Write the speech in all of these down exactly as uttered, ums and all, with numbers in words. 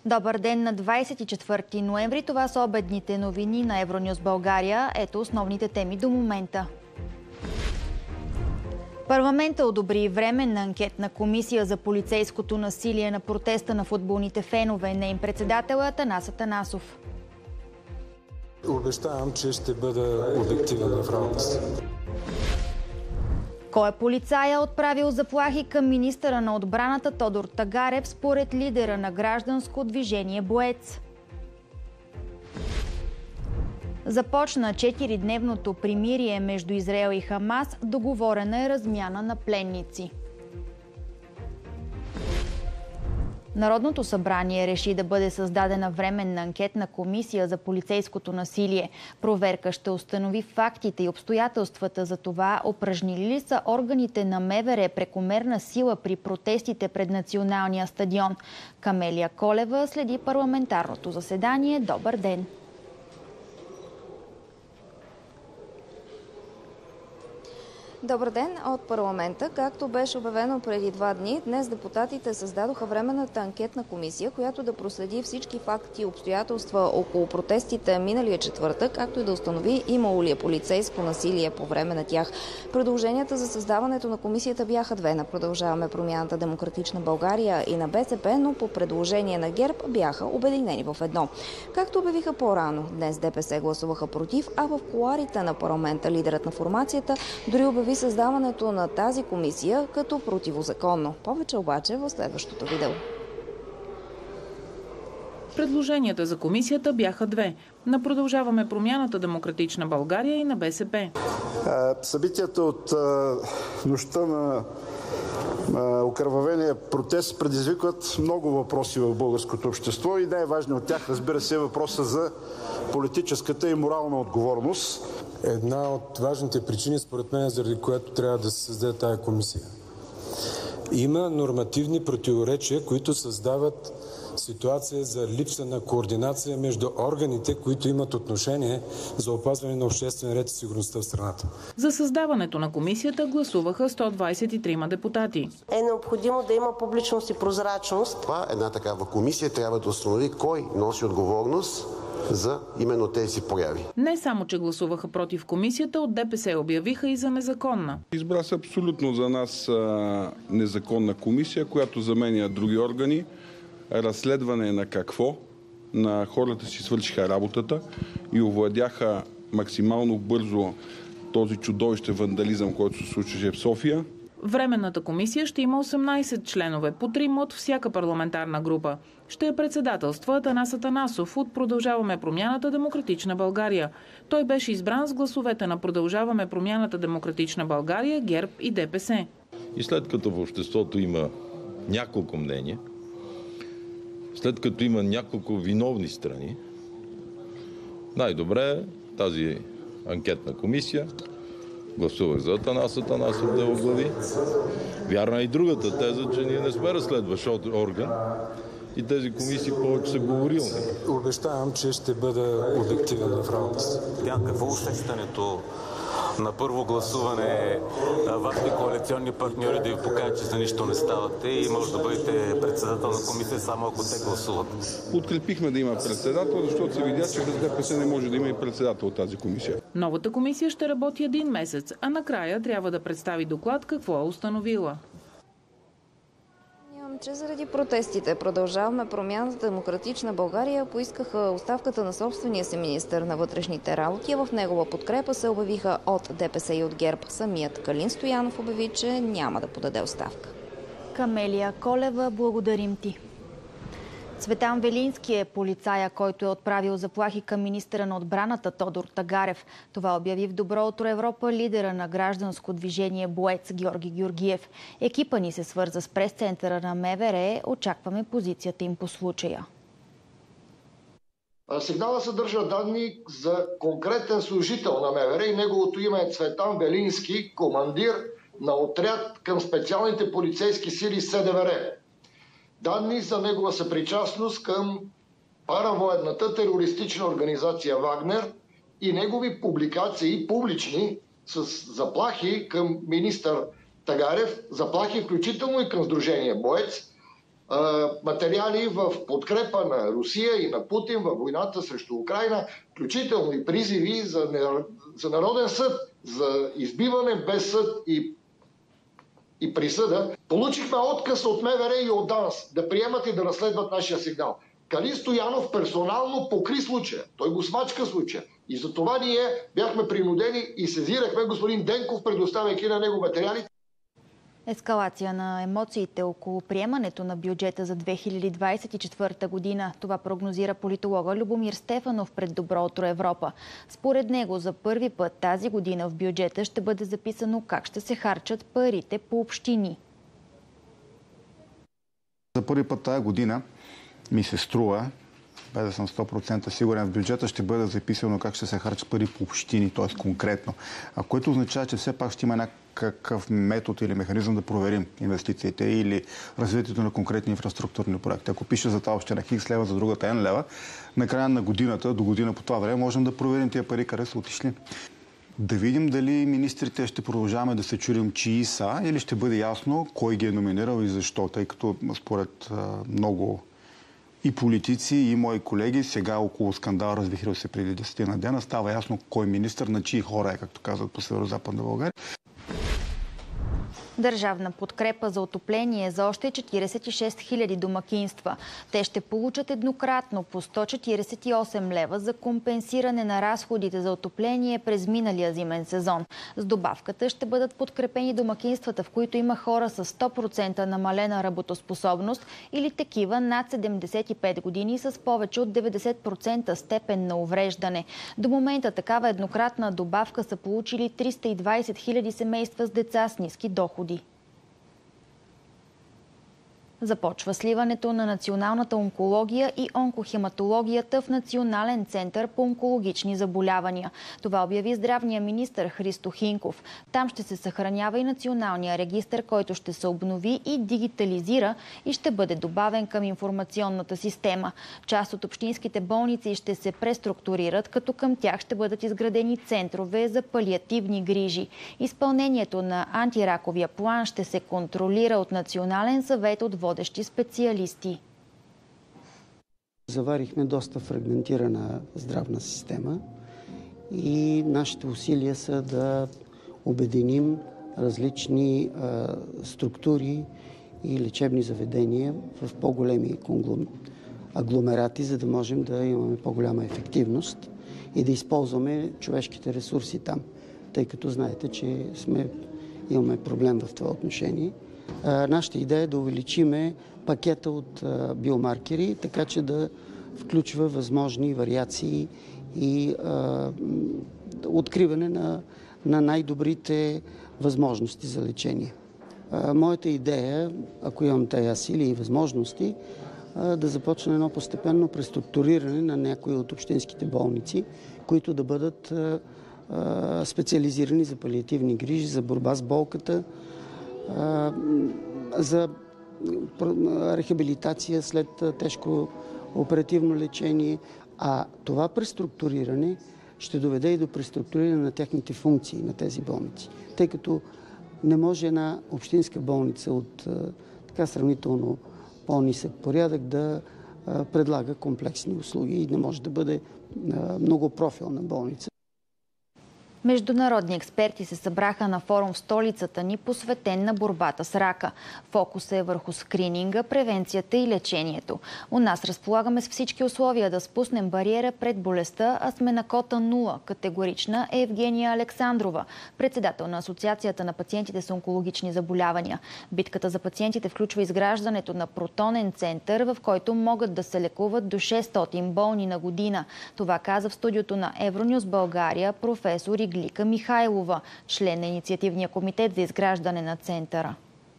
Добър ден на двадесет и четвърти ноември. Това са обедните новини на Евронюс България. Ето основните теми до момента. Парламента одобри временна анкетна комисия за полицейското насилие на протеста на футболните фенове. Неин председател е Атанас Атанасов. Обещавам, че ще бъда обективен в работата си. Кой е полицая отправил заплахи към министъра на отбраната Тодор Тагарев според лидера на гражданско движение Боец? Започна четиридневното примирие между Израел и Хамас. Договорена е размяна на пленници. Народното събрание реши да бъде създадена временна анкетна комисия за полицейското насилие. Проверка ще установи фактите и обстоятелствата за това, упражнили ли са органите на МВР прекомерна сила при протестите пред Националния стадион. Камелия Колева следи парламентарното заседание. Добър ден! Добър ден от парламента. Както беше обявено преди два дни, днес депутатите създадоха временната анкетна комисия, която да проследи всички факти и обстоятелства около протестите миналия четвъртък, както и да установи имало ли е полицейско насилие по време на тях. Предложенията за създаването на комисията бяха две. На Продължаваме промяната Демократична България и на БСП, но по предложение на ГЕРБ бяха обединени в едно. Както обявиха по-рано, днес ДПС гласуваха против, а в кулоарите на парламента лидерът на формацията дори обяви създаването на тази комисия като противозаконно. Повече обаче в следващото видео. Предложенията за комисията бяха две. На Продължаваме промяната Демократична България и на БСП. Събитията от нощта на окървавения протест предизвикват много въпроси в българското общество и най-важният от тях, разбира се, е въпроса за политическата и морална отговорност. Една от важните причини, според мен, заради която трябва да се създаде тая комисия. Има нормативни противоречия, които създават ситуация за липса на координация между органите, които имат отношение за опазване на обществен ред и сигурността в страната. За създаването на комисията гласуваха сто двадесет и трима депутати. Е необходимо да има публичност и прозрачност. Това една такава комисия трябва да установи кой носи отговорност за именно тези прояви. Не само, че гласуваха против комисията, от ДПС обявиха и за незаконна. Избра се абсолютно за нас а, незаконна комисия, която заменя други органи. Разследване на какво? На хората си свършиха работата и овладяха максимално бързо този чудовище вандализъм, който се случваше в София. Временната комисия ще има осемнадесет членове, по трима от всяка парламентарна група. Ще е председателства Атанас Атанасов от Продължаваме промяната Демократична България. Той беше избран с гласовете на Продължаваме промяната Демократична България, ГЕРБ и ДПС. И след като в обществото има няколко мнения, след като има няколко виновни страни, най-добре е тази анкетна комисия. Гласувах за Атанас Атанасов да оглави. Вярна е и другата теза, че ние не сме разследващ орган и тези комисии повече са говорилни. Обещавам, че ще бъда обективен в работата си. Какво усещането на първо гласуване вашите коалиционни партньори да ви покажат, че за нищо не ставате и може да бъдете председател на комисия само ако те гласуват? Подкрепихме да има председател, защото се видя, че без ДПС не може да има и председател от тази комисия. Новата комисия ще работи един месец, а накрая трябва да представи доклад какво е установила. Че заради протестите Продължаваме промяната Демократична България поискаха оставката на собствения си министър на вътрешните работи, а в негова подкрепа се обявиха от ДПС и от ГЕРБ. Самият Калин Стоянов обяви, че няма да подаде оставка. Камелия Колева, благодарим ти. Цветан Велински е полицая, който е отправил заплахи към министъра на отбраната Тодор Тагарев. Това обяви в Добро утро Европа лидера на гражданско движение Боец Георги Георгиев. Екипа ни се свърза с прес-центъра на МВР. Очакваме позицията им по случая. Сигнала съдържа данни за конкретен служител на МВР и неговото име е Цветан Велински, командир на отряд към специалните полицейски сили СДВР. Данни за негова съпричастност към паравоенната терористична организация Вагнер и негови публикации публични с заплахи към министър Тагарев, заплахи включително и към Сдружение Боец, материали в подкрепа на Русия и на Путин във войната срещу Украйна, включително и призиви за, за народен съд, за избиване без съд и, и присъда. Получихме отказ от МВР и от ДАНС да приемат и да разследват нашия сигнал. Калин Стоянов персонално покри случая. Той го смачка случая. И за това ние бяхме принудени и сезирахме господин Денков, предоставяйки на него материали. Ескалация на емоциите около приемането на бюджета за две хиляди двадесет и четвърта година. Това прогнозира политолога Любомир Стефанов пред Добро утро Европа. Според него за първи път тази година в бюджета ще бъде записано как ще се харчат парите по общини. За първи път тази година ми се струва, без да съм сто процента сигурен, в бюджета ще бъде записано как ще се харчат пари по общини, т.е. конкретно. А което означава, че все пак ще има някакъв метод или механизъм да проверим инвестициите или развитието на конкретни инфраструктурни проекти. Ако пише за тази община хикс лева, за другата ен лева, на края на годината, до година по това време, можем да проверим тия пари къде са отишли. Да видим дали министрите ще продължаваме да се чудим чии са или ще бъде ясно кой ги е номинирал и защо, тъй като според много и политици, и мои колеги, сега около скандал, развихрил се преди десетина дена, става ясно кой министър на чии хора е, както казват по Северозападна България. Държавна подкрепа за отопление за още четиридесет и шест хиляди домакинства. Те ще получат еднократно по сто четиридесет и осем лева за компенсиране на разходите за отопление през миналия зимен сезон. С добавката ще бъдат подкрепени домакинствата, в които има хора с сто процента намалена работоспособност или такива над седемдесет и пет години с повече от деветдесет процента степен на увреждане. До момента такава еднократна добавка са получили триста и двадесет хиляди семейства с деца с ниски доходи. Започва сливането на националната онкология и онкохематологията в Национален център по онкологични заболявания. Това обяви здравния министър Христо Хинков. Там ще се съхранява и националния регистър, който ще се обнови и дигитализира и ще бъде добавен към информационната система. Част от общинските болници ще се преструктурират, като към тях ще бъдат изградени центрове за палиативни грижи. Изпълнението на антираковия план ще се контролира от Национален съвет от водещи специалисти. Заварихме доста фрагментирана здравна система и нашите усилия са да обединим различни а, структури и лечебни заведения в по-големи агломерати, за да можем да имаме по-голяма ефективност и да използваме човешките ресурси там, тъй като знаете, че сме, имаме проблем в това отношение. Нашата идея е да увеличиме пакета от биомаркери, така че да включва възможни вариации и а, откриване на, на най-добрите възможности за лечение. А, моята идея, ако имам тези сили и възможности, а, да започне едно постепенно преструктуриране на някои от общинските болници, които да бъдат а, а, специализирани за палиативни грижи, за борба с болката, за рехабилитация след тежко оперативно лечение. А това преструктуриране ще доведе и до преструктуриране на техните функции на тези болници. Тъй като не може една общинска болница от така сравнително по-нисък порядък да предлага комплексни услуги и не може да бъде многопрофилна болница. Международни експерти се събраха на форум в столицата ни, посветен на борбата с рака. Фокусът е върху скрининга, превенцията и лечението. У нас разполагаме с всички условия да спуснем бариера пред болестта, а сме на кота нула. Категорична е Евгения Александрова, председател на Асоциацията на пациентите с онкологични заболявания. Битката за пациентите включва изграждането на протонен център, в който могат да се лекуват до шестстотин болни на година. Това каза в студиото на Евронюс България професор Иглика Михайлова, член на инициативния комитет за изграждане на центъра.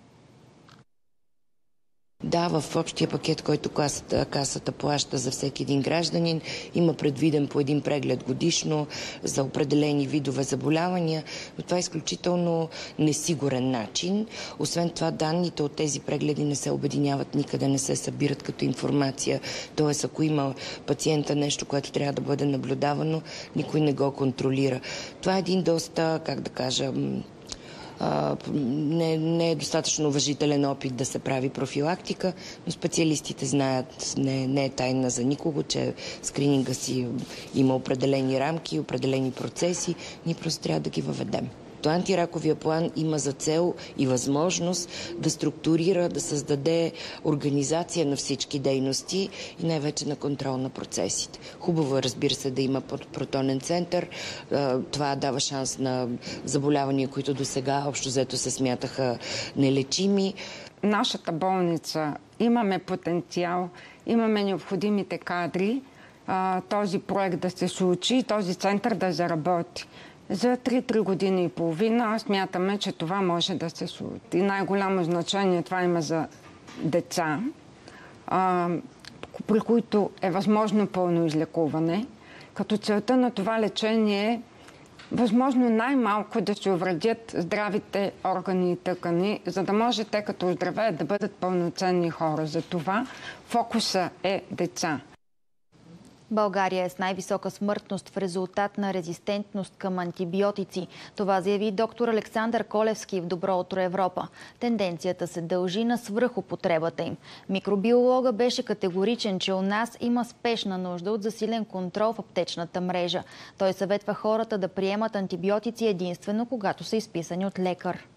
Да, в общия пакет, който касата, касата плаща за всеки един гражданин, има предвиден по един преглед годишно за определени видове заболявания, но това е изключително несигурен начин. Освен това, данните от тези прегледи не се обединяват, никъде не се събират като информация. Тоест, ако има пациента нещо, което трябва да бъде наблюдавано, никой не го контролира. Това е един доста, как да кажа, Не, не е достатъчно уважителен опит да се прави профилактика, но специалистите знаят, не, не е тайна за никого, че скрининга си има определени рамки, определени процеси. Ние просто трябва да ги въведем. Антираковия план има за цел и възможност да структурира, да създаде организация на всички дейности и най-вече на контрол на процесите. Хубаво е, разбира се, да има протонен център. Това дава шанс на заболявания, които до сега общо взето се смятаха нелечими. Нашата болница имаме потенциал, имаме необходимите кадри, този проект да се случи, този център да заработи. За три години и половина смятаме, че това може да се случи. И най-голямо значение това има за деца, а, при които е възможно пълно излекуване, като целта на това лечение е възможно най-малко да се увредят здравите органи и тъкани, за да може те като оздравеят да бъдат пълноценни хора. За това фокуса е деца. България е с най-висока смъртност в резултат на резистентност към антибиотици. Това заяви доктор Александър Колевски в Добро утро Европа. Тенденцията се дължи на свръхупотребата им. Микробиолога беше категоричен, че у нас има спешна нужда от засилен контрол в аптечната мрежа. Той съветва хората да приемат антибиотици единствено, когато са изписани от лекар.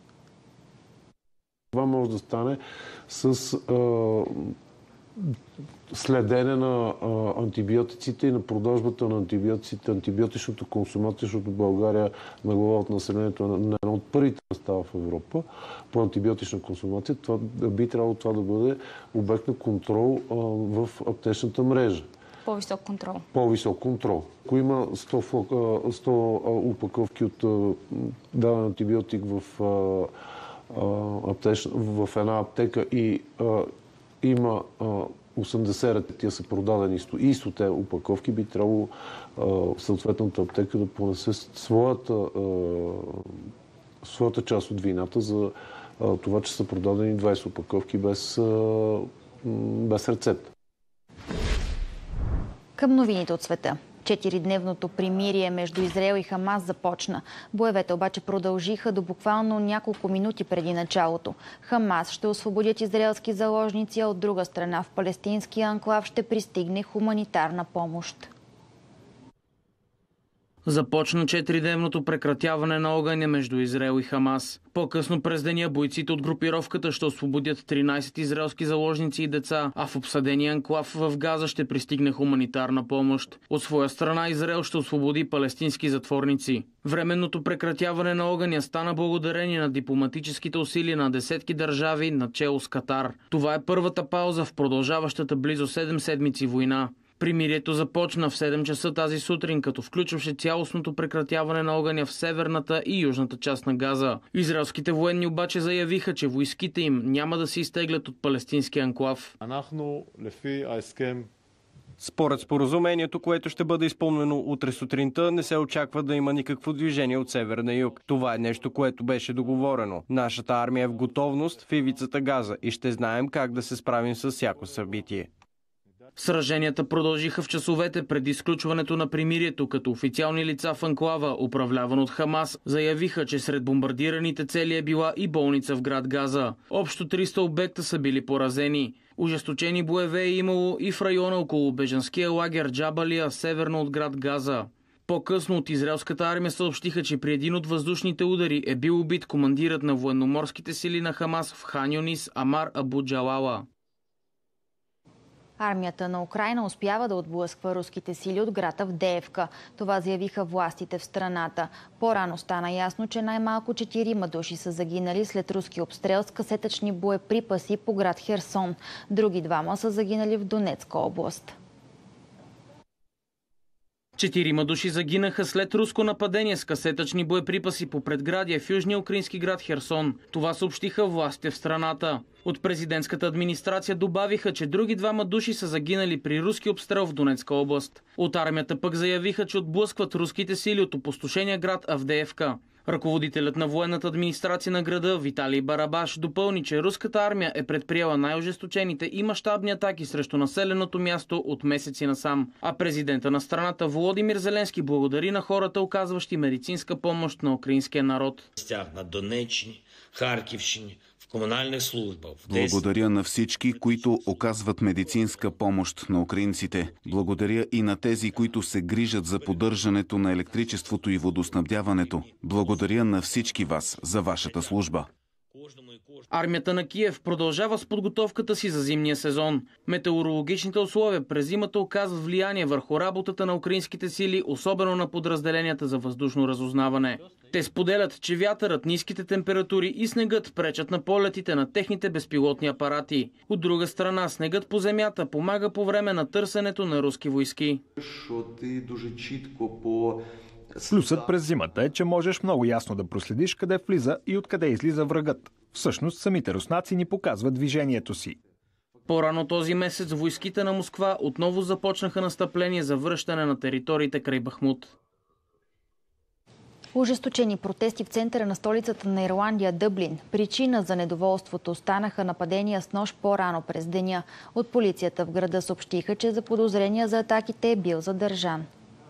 Това може да стане с следене на а, антибиотиците и на продажбата на антибиотиците, антибиотичното консумация, защото България на глава от населението е на едно от първите места в Европа по антибиотична консумация. Това би трябвало това да бъде обект на контрол а, в аптечната мрежа. По-висок контрол. По-висок контрол. Ако има сто, сто упаковки от даден антибиотик в, а, аптеч, в една аптека и а, има а, осемдесет ретия са продадени и сто упаковки, би трябвало съответната аптека да понесе своята, а, своята част от вината за а, това, че са продадени двайсет упаковки без, а, без рецепта. Към новините от света. Четиридневното примирие между Израел и Хамас започна. Боевете обаче продължиха до буквално няколко минути преди началото. Хамас ще освободят израелски заложници, а от друга страна в палестинския анклав ще пристигне хуманитарна помощ. Започна четиридневното прекратяване на огъня между Израел и Хамас. По-късно през деня бойците от групировката ще освободят тринайсет израелски заложници и деца, а в обсадения анклав в Газа ще пристигне хуманитарна помощ. От своя страна Израел ще освободи палестински затворници. Временното прекратяване на огъня стана благодарение на дипломатическите усилия на десетки държави начело с Катар. Това е първата пауза в продължаващата близо седем седмици война. Примирието започна в седем часа тази сутрин, като включваше цялостното прекратяване на огъня в северната и южната част на Газа. Израелските военни обаче заявиха, че войските им няма да се изтеглят от палестинския анклав. Според споразумението, което ще бъде изпълнено утре сутринта, не се очаква да има никакво движение от север на юг. Това е нещо, което беше договорено. Нашата армия е в готовност в ивицата Газа и ще знаем как да се справим с всяко събитие. Сраженията продължиха в часовете преди изключването на примирието, като официални лица в анклава, управляван от Хамас, заявиха, че сред бомбардираните цели е била и болница в град Газа. Общо триста обекта са били поразени. Ожесточени боеве е имало и в района около бежанския лагер Джабалия, северно от град Газа. По-късно от израелската армия съобщиха, че при един от въздушните удари е бил убит командирът на военноморските сили на Хамас в Хан Юнис Амар Абу Джалала. Армията на Украйна успява да отблъсква руските сили от град Авдеевка. Това заявиха властите в страната. По-рано стана ясно, че най-малко четирима души са загинали след руски обстрел с касетъчни боеприпаси по град Херсон. Други двама са загинали в Донецка област. Четирима души загинаха след руско нападение с касетъчни боеприпаси по предградие в южния украински град Херсон. Това съобщиха властите в страната. От президентската администрация добавиха, че други двама души са загинали при руски обстрел в Донецка област. От армията пък заявиха, че отблъскват руските сили от опустошения град Авдеевка. Ръководителят на военната администрация на града Виталий Барабаш допълни, че руската армия е предприела най-ожесточените и мащабни атаки срещу населеното място от месеци насам. А президента на страната Володимир Зеленски благодари на хората, оказващи медицинска помощ на украинския народ. На Донеччині, Харківщині, в комунальних службах. Благодаря на всички, които оказват медицинска помощ на украинците. Благодаря и на тези, които се грижат за поддържането на електричеството и водоснабдяването. Благодаря на всички вас за вашата служба. Армията на Киев продължава с подготовката си за зимния сезон. Метеорологичните условия през зимата оказват влияние върху работата на украинските сили, особено на подразделенията за въздушно разузнаване. Те споделят, че вятърът, ниските температури и снегът пречат на полетите на техните безпилотни апарати. От друга страна, снегът по земята помага по време на търсенето на руски войски. Плюсът през зимата е, че можеш много ясно да проследиш къде влиза и откъде излиза врагът. Всъщност, самите руснаци ни показват движението си. По-рано този месец войските на Москва отново започнаха настъпление за връщане на териториите край Бахмут. Ожесточени протести в центъра на столицата на Ирландия, Дъблин. Причина за недоволството станаха нападения с нож по-рано през деня. От полицията в града съобщиха, че за подозрения за атаките е бил задържан.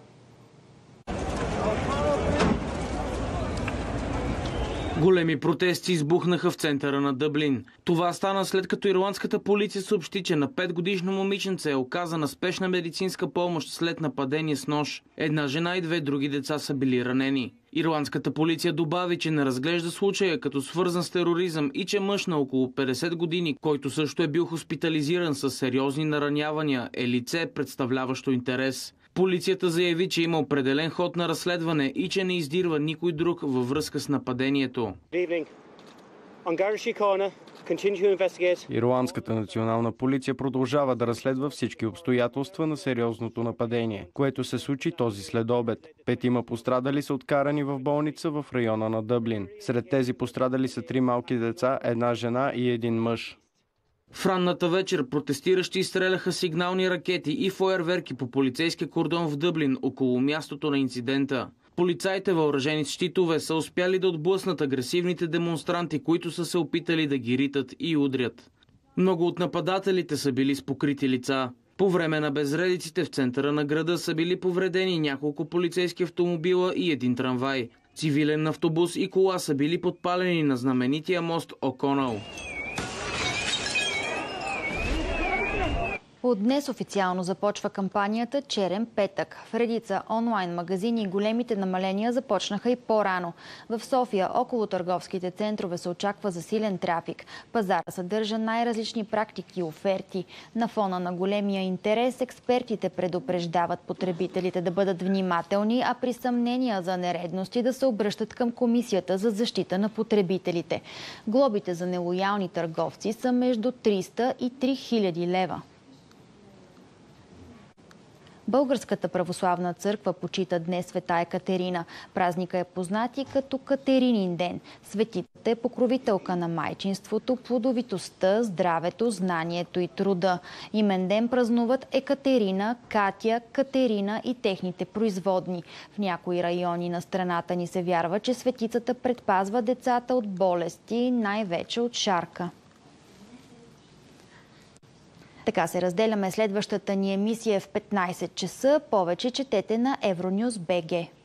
Големи протести избухнаха в центъра на Дъблин. Това стана след като ирландската полиция съобщи, че на петгодишно момиченце е оказана спешна медицинска помощ след нападение с нож. Една жена и две други деца са били ранени. Ирландската полиция добави, че не разглежда случая като свързан с тероризъм и че мъж на около петдесет години, който също е бил хоспитализиран с сериозни наранявания, е лице, представляващо интерес. Полицията заяви, че има определен ход на разследване и че не издирва никой друг във връзка с нападението. Ирландската национална полиция продължава да разследва всички обстоятелства на сериозното нападение, което се случи този следобед. Петима пострадали са откарани в болница в района на Дъблин. Сред тези пострадали са три малки деца, една жена и един мъж. В ранната вечер протестиращи изстреляха сигнални ракети и фойерверки по полицейския кордон в Дъблин около мястото на инцидента. Полицаите, въоръжени с щитове, са успяли да отблъснат агресивните демонстранти, които са се опитали да ги ритат и удрят. Много от нападателите са били с покрити лица. По време на безредиците в центъра на града са били повредени няколко полицейски автомобила и един трамвай. Цивилен автобус и кола са били подпалени на знаменития мост О'Конъл. От днес официално започва кампанията Черен петък. В редица онлайн магазини големите намаления започнаха и по-рано. В София около търговските центрове се очаква засилен трафик. Пазара съдържа най-различни практики и оферти. На фона на големия интерес експертите предупреждават потребителите да бъдат внимателни, а при съмнения за нередности да се обръщат към Комисията за защита на потребителите. Глобите за нелоялни търговци са между триста и три хиляди лева. Българската православна църква почита днес света Екатерина. Празника е познат и като Катеринин ден. Светицата е покровителка на майчинството, плодовитостта, здравето, знанието и труда. Имен ден празнуват Екатерина, Катя, Катерина и техните производни. В някои райони на страната ни се вярва, че светицата предпазва децата от болести, най-вече от шарка. Така се разделяме. Следващата ни емисия в петнайсет часа. Повече четете на Евронюс точка бг.